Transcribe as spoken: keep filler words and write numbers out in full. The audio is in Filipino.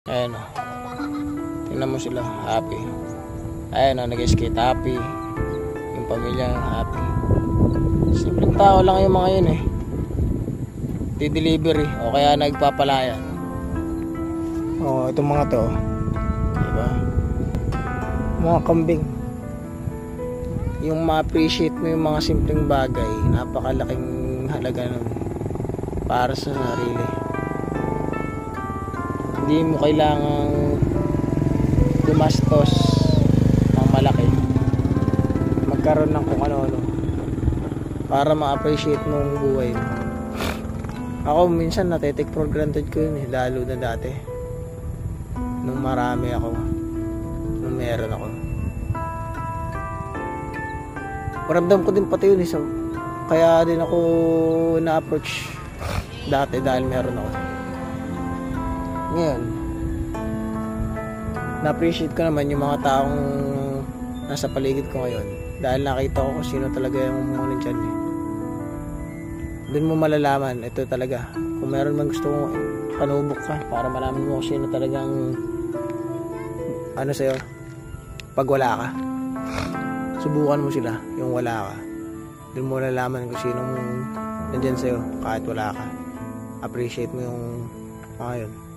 Ayan o. Tingnan mo sila, happy. Ayan o, nag-skate, happy. Yung pamilya, happy. Simpleng tao lang yung mga yun eh. Di-delivery o kaya nagpapalayan. O, itong mga to. Diba? Mga kambing. Yung ma-appreciate mo yung mga simpleng bagay, napakalaking halaga nun para sa sarili. Hindi mo kailangang gumastos ng malaki, magkaroon ng kung ano-ano para ma-appreciate mo yung buhay mo. Ako minsan nate-take for granted ko yun eh, lalo na dati nung marami ako, nung meron ako. Maramdam ko din pati yun eh, so, kaya din ako na-approach dati dahil meron ako. Ngayon na-appreciate ko naman yung mga taong nasa paligid ko ngayon dahil nakita ko kung sino talaga yung mga nandyan eh. Doon mo malalaman, ito talaga, kung meron man gusto mo, panubok ka para malaman mo kung sino talagang ano sa'yo pag wala ka. Subukan mo sila, yung wala ka. Doon mo malalaman kung sino nandyan sa'yo kahit wala ka. Appreciate mo yung mga yun.